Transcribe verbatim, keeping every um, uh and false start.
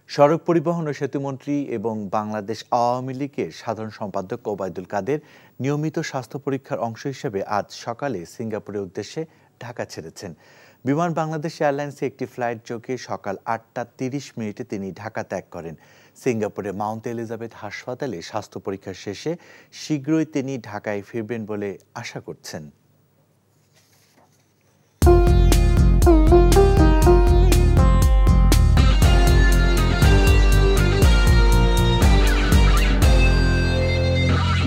সড়ক পরিবহন ও সেতুমন্ত্রী এবং বাংলাদেশ আওয়ামী লীগের সাধারণ সম্পাদক ওবায়দুল কাদের নিয়মিত স্বাস্থ্য পরীক্ষার অংশ হিসেবে আজ সকালে সিঙ্গাপুরের উদ্দেশ্যে ঢাকা ছেড়েছেন। বিমান বাংলাদেশ এয়ারলাইন্সে একটি ফ্লাইট যোগে সকাল আটটা তিরিশ মিনিটে তিনি ঢাকা ত্যাগ করেন। সিঙ্গাপুরে মাউন্ট এলিজাবেথ হাসপাতালে স্বাস্থ্য পরীক্ষা শেষে শীঘ্রই তিনি ঢাকায় ফিরবেন বলে আশা করছেন।